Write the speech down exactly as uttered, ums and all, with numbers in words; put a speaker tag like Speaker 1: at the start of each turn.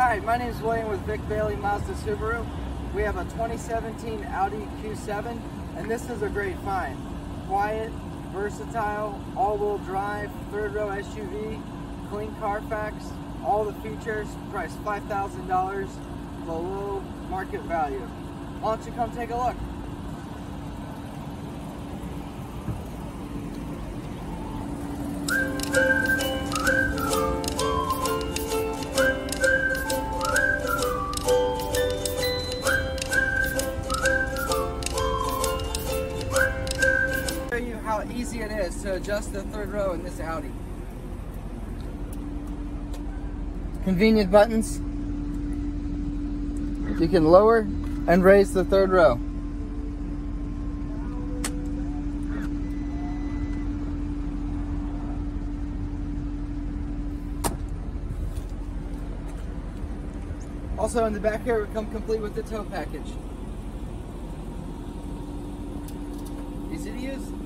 Speaker 1: Hi, my name is William with Vic Bailey Mazda Subaru. We have a twenty seventeen Audi Q seven, and this is a great find. Quiet, versatile, all-wheel drive, third-row S U V, clean Carfax, all the features, priced five thousand dollars, below market value. Why don't you come take a look? Show you how easy it is to adjust the third row in this Audi. Convenient buttons. You can lower and raise the third row. Also in the back here, we come complete with the tow package. Easy to use.